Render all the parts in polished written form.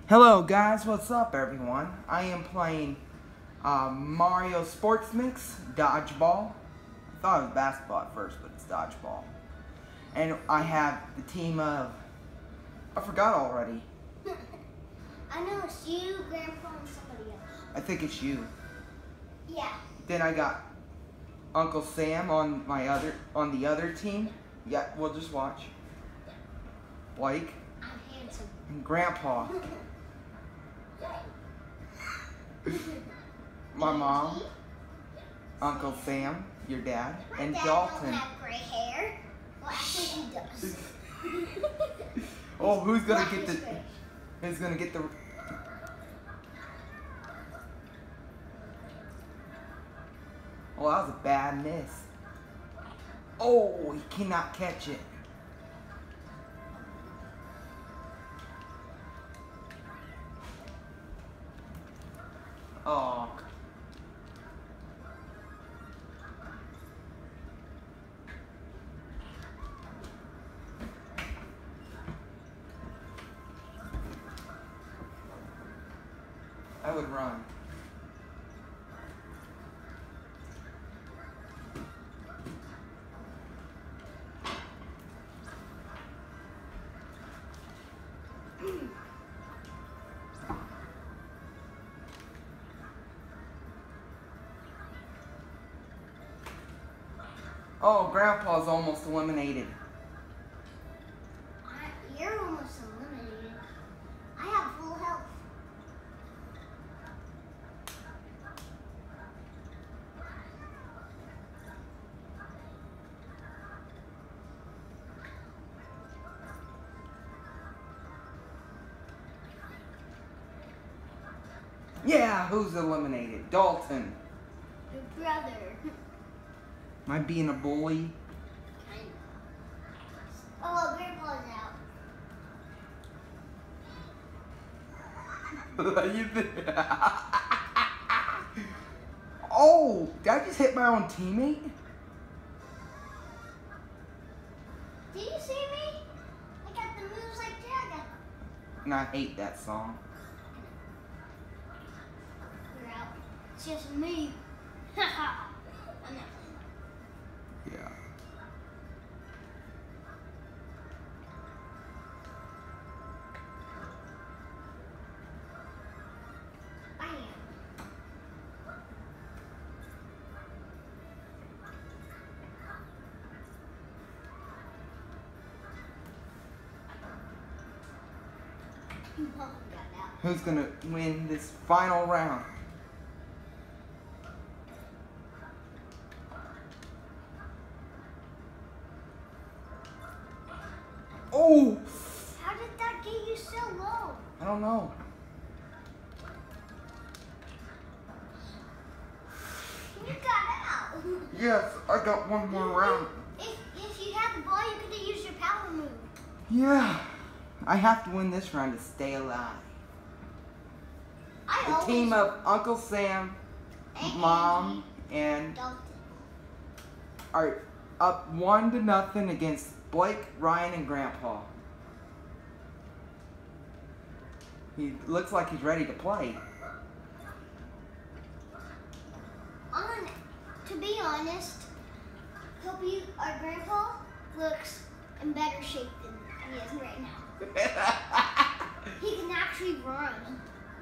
Hello guys, what's up everyone? I am playing Mario Sports Mix, Dodgeball. I thought it was basketball at first, but it's Dodgeball. And I have the team of, I forgot already. I know it's you, Grandpa, and somebody else. I think it's you. Yeah. Then I got Uncle Sam on the other team. Yeah, we'll just watch. Blake. I'm handsome. And Grandpa. My mom, Uncle Sam, your dad, and My dad Dalton. don't have gray hair. Well, actually, he does. Oh, who's gonna Black get is the? gray. Who's gonna get the? Oh, that was a bad miss. Oh, he cannot catch it. Oh. I would run. Oh, Grandpa's almost eliminated. You're almost eliminated. I have full health. Yeah, who's eliminated? Dalton. Your brother. Am I being a bully? Kind of. Oh, Grandpa's out. You think- Oh, did I just hit my own teammate? Did you see me? I got the moves like Jagger. And I hate that song. You're out. It's just me. Haha. I'm not. Yeah. I am. Mom got out. Who's gonna win this final round? Oh! How did that get you so low? I don't know. You got out. Yes, I got one more round. If you had the ball, you could have used your power move. Yeah. I have to win this round to stay alive. I The always team of Uncle Sam, and Mom, and Dalton. are up 1-0 against Blake, Ryan, and Grandpa. He looks like he's ready to play. To be honest, our grandpa looks in better shape than he is right now. He can actually run.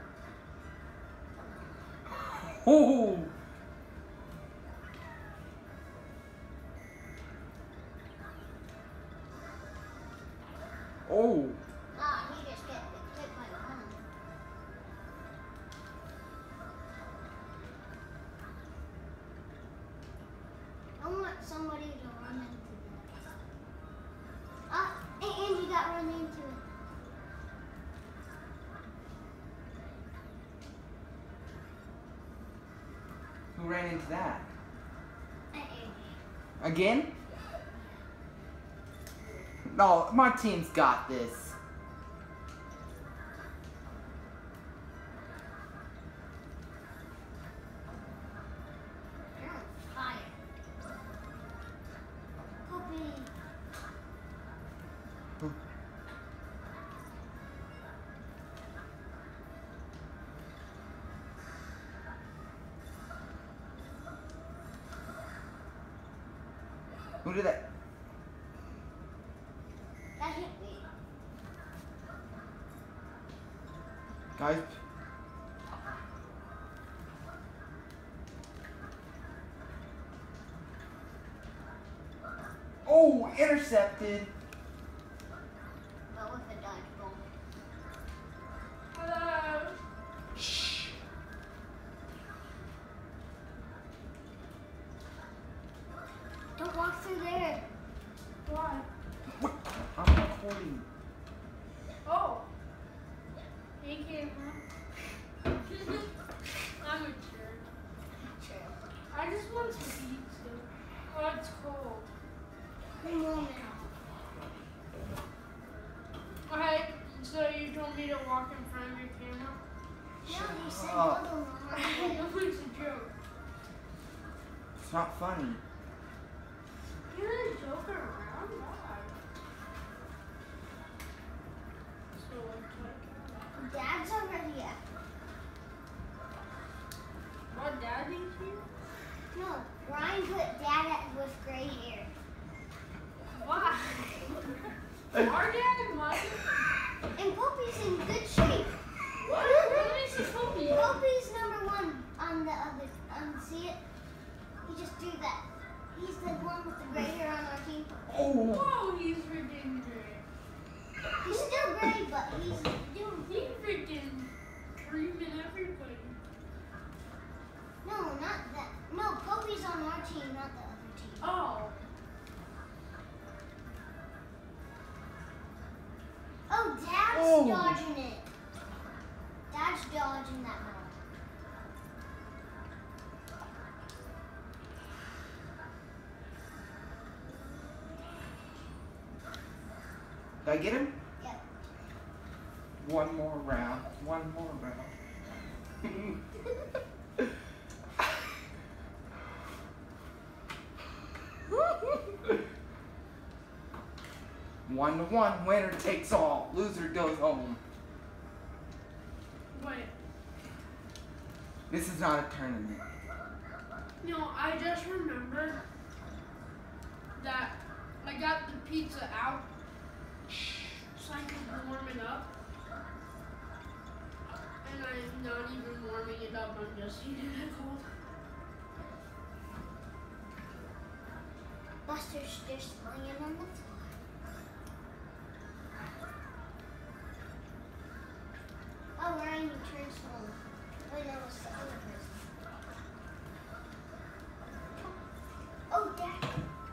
Oh! Oh! Ah, he just got hit by the arm. I want somebody to run into that. Ah, and you got run into it. Who ran into that? Uh-oh. Again? No, my team's got this. You're on fire. Puppy. Who did that? That hit me. Guys. Oh, intercepted. But with a dodgeball. Hello. Shh. Don't walk through there. Why? What? I'm recording. Oh. Hey, camera. I'm a jerk. True. I just want some pizza. Oh, it's cold. One moment. Okay, so you told me to walk in front of your camera? No, you said up. no, I know it's a joke. It's not funny. You're not joking around? Why? So, like, Dad's already up. what, Dad needs you? No, Ryan put Dad with gray hair. Why? Our dad and mine? And Poppy's in good shape. What? What makes you Poppy? Poppy's #1 on the other. See it? He just do that. He's the one with the gray hair on our team. Oh. Whoa, he's freaking great. He's still gray, but he's Dude, he's freaking creaming everybody. no, not that. No, Poppy's on our team, not the other team. Oh. Oh, Dad's Oh. dodging it. Dad's dodging that ball. Did I get him? Yep. One more round. One more round. 1-1. Winner takes all. Loser goes home. Wait. This is not a tournament. No, I just remembered that I got the pizza out so I could warm it up. And I'm not even warming it up, I'm just eating it cold. Buster's just laying on the floor. Oh, Ryan, you turned slow. Wait, that was the other person. Oh, Dad.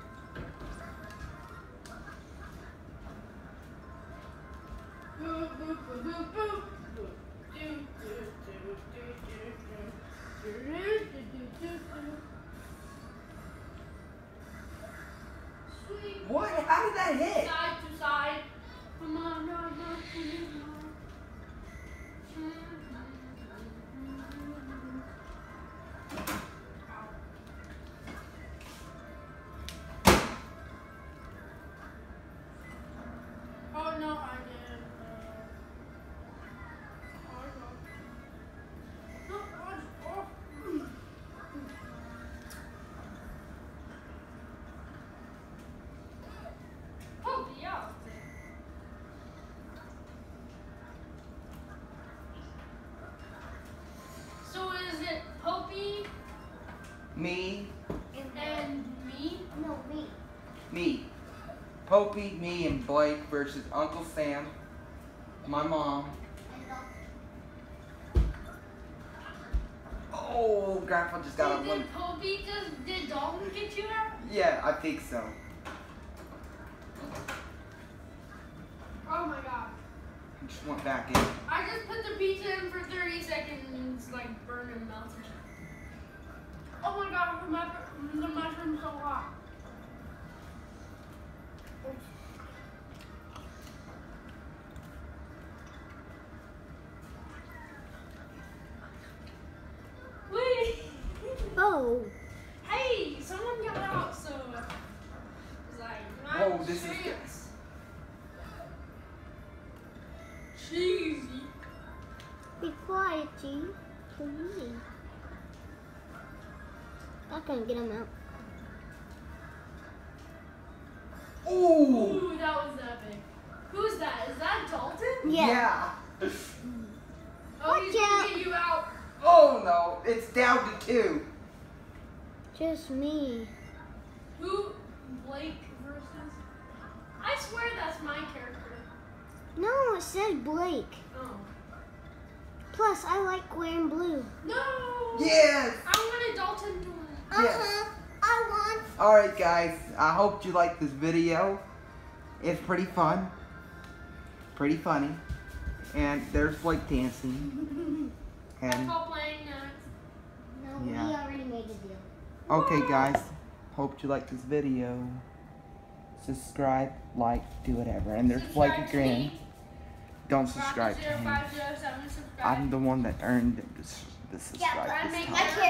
Boop, boop, boop, boop, boop. Do, do, do, do, do, do, do, do, do. Sweet. What? How did that hit? Side to side. Come on, no, no, come on. Oh no, I did. Oh, yeah. So is it Popey Me. and me? No, me. Me. Popey, me, and Blake versus Uncle Sam, my mom. And Oh, Grandpa just got a one. Did Popey did Dalton get you out? Yeah, I think so. Oh my god. Just went back in. I just put the pizza in for 30 seconds and it's like burning and melting. Oh my god, the mushroom's so hot. Wait. oh. Hey, someone got out, so it's like my Oh, this is chance. Cheesy. Be quiet, G. Please. I can't get him out. Ooh. Ooh, that was epic. Who's that? Is that Dalton? Yeah. Oh, he's gonna get you out. Oh no, it's down to 2. Just me. Who? Blake versus? I swear that's my character. No, it says Blake. Oh. Plus, I like wearing blue. No! Yes! I wanted Dalton to win. Yes. I won. Alright guys, I hope you liked this video. It's pretty fun. Pretty funny. And there's Blake dancing. That's And all playing next. No, Yeah. we already made a deal. okay guys, hope you liked this video. Subscribe, like, do whatever. And there's Blake Subscribe to again. me. Don't subscribe to him. 0507 subscribe. I'm the one that earned the subscribe I this make time. my